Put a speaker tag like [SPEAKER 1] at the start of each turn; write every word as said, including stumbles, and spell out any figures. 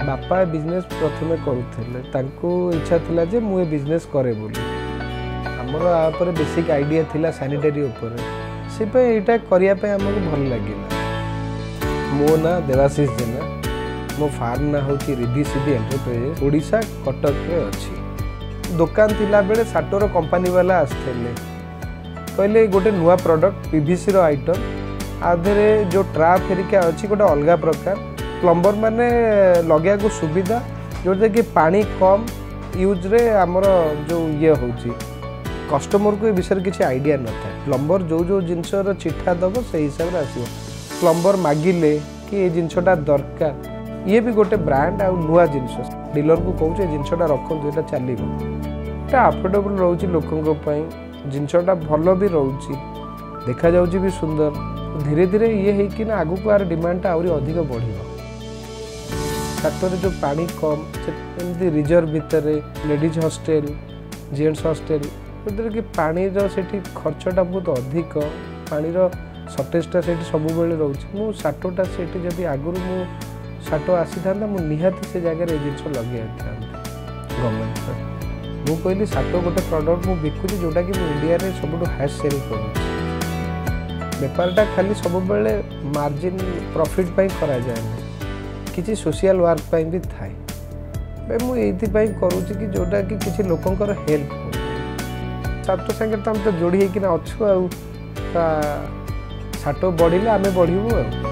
[SPEAKER 1] बापा बिजनेस प्रथमे करुले इच्छा थिला जे मु बिजनेस करे बोली आमर आपर बेसिक आइडिया थिला सैनिटरी उपर से यहाँ करने आमको भल लगे मो ना देवाशीष जेना मो फार्म ना हूँ रिद्धि सिद्धि एंटरप्राइजेस ओडिशा कटक रे अच्छी दुकान थिला बेले साटोर कंपनी वाला आसते कहले गोटे नुआ प्रोडक्ट पीवीसी रो आइटम आधे जो ट्राप हेरिका अच्छी गोटे अलग प्रकार प्लम्बर माने लगे को सुविधा जोटा कि पानी कम यूज रे आमर जो ये होची कस्टमर को विषय किसी आइडिया न था प्लम्बर जो जो जिनसर चिठा दब से हिसाब से आसो प्लम्बर मागिले कि ये जिनसटा दरकार ये भी गोटे ब्रांड आ नुआ जिनस डीलर को कहूँ जिनसटा रखु यहाँ चलो ये अफोर्डेबल रोचे लोकों जिनसटा भल भी रोचे देखा जाऊँ भी सुंदर धीरे धीरे ये है ना आगू को आर डिमांड आहरी अधिक बढ़ सातरे जो पानी कम एमती रिजर्व भितर लेडीज हॉस्टेल जेंट्स हॉस्टेल जो कि पानी से खर्चटा बहुत अधिक पानी सर्टेजटा से सब बेले रोचे मु साटोटा से जब आगुरी मु साटो आसी था मुझे निहाती से जगह जिन लगे था गवर्नमेंट मु कहली साटो गोटे प्रडक्ट मुझे बिकुची जोटा कि इंडिया रे सब हाईएस्ट सेल कर बेपारटा खाली सब बेले मार्जिन प्रॉफिट पाई करा जाए किसी सोशल वर्क पाई भी थाए मुझे करुँच कि जोटा कि किसी लोकंकर हेल्प हो साटो संगे तो हम तो जोड़ी होना अच्छु आ साटो बढ़िले आम बढ़ू आ